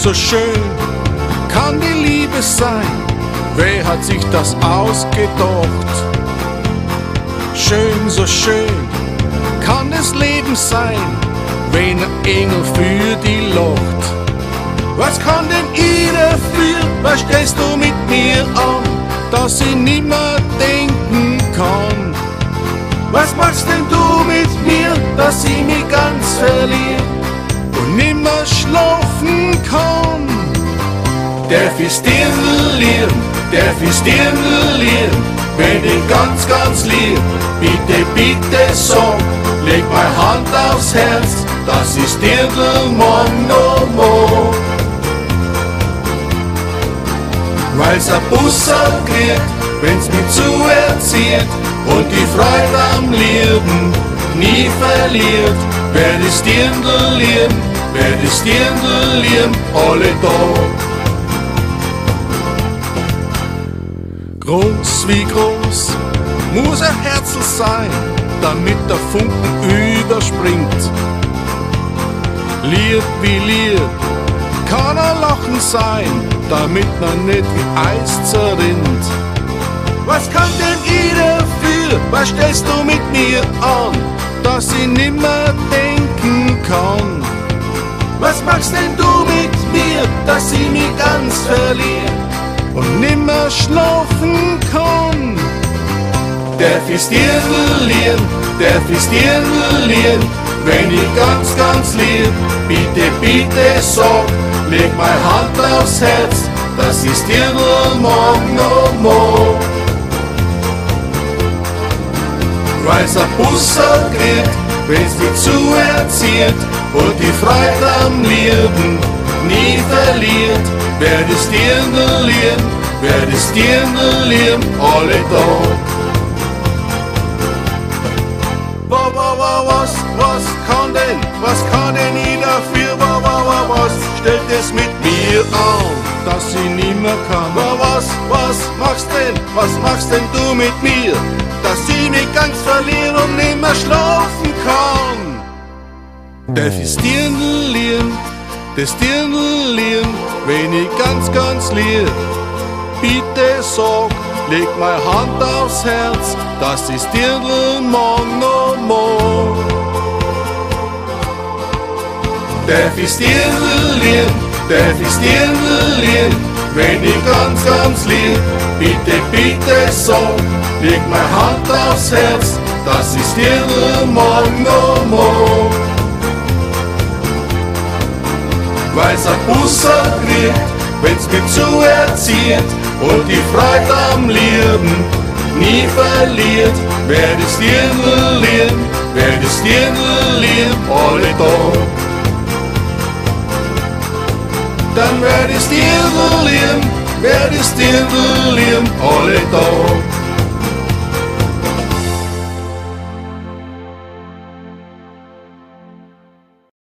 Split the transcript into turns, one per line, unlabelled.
so schön kann die Liebe sein, wer hat sich das ausgedacht? Schön, so schön kann das Leben sein, wenn ein Engel für die lacht. Was kann denn ich dafür, was stellst du mit mir an, dass ich nimmer denken kann? Was machst denn du mit mir, dass ich mich ganz verliere und nimmer schlafen kann? Darf ich's dirndl-lieren, darf ich's dirndl-lieren, wenn ich ganz, ganz lieb, bitte, bitte sag, leg meine Hand aufs Herz, dass ich's dirndl morgen noch mag. Weil's ein Busser kriegt, wenn's mich zuerzieht und die Freude am Leben nie verliert, werd ich's dirndl-lieren, werd ich's dirndl-lieren, alle Tag. Groß wie groß muss ein Herzl sein, damit der Funken überspringt. Lieb wie lieb kann ein Lachen sein, damit man nicht wie Eis zerrinnt. Was kann denn ich dafür, was stellst du mit mir an, dass ich nimmer denken kann? Was machst denn du mit mir, dass ich mich ganz verliere und nimmer schlafen kann? Darf ich's dirndl-lieren, darf ich's dirndl-lieren, wenn ich ganz, ganz lieb, bitte, bitte sag, leg meine Hand aufs Herz, dass ich's dirndl morgen noch mag. Weil's ein Busser kriegt, wenn's mich zuerzieht und die Freude am Leben nie verliert, werd ich's dirndl-lieren, werd ich's dirndl-lieren, alle Tag. Was kann denn ich dafür, was stellt es mit mir an, dass ich nimmer kann? Was machst denn du mit mir, dass ich mich ganz verliere und nimmer schlafen kann? Darf ich's dirndl-lieren, das dirndl-lieren, wenn ich ganz, ganz lieb, bitte sag, leg meine Hand aufs Herz, dass ich's dirndl morgen noch mag. Darf ich's dirndl-lieren, darf ich's dirndl-lieren, wenn ich ganz, ganz lieb, bitte, bitte sag, leg meine Hand aufs Herz, dass ich's dirndl morgen noch mag. Weil's ein Busser kriegt, wenn's mich zuerzieht und die Freude am Leben nie verliert, werd ich's dirndl-lieren, werd ich's dirndl-lieren, alle Tag. Dann werd ich's dirndl-lieren, werd ich's dirndl-lieren, alle Tag.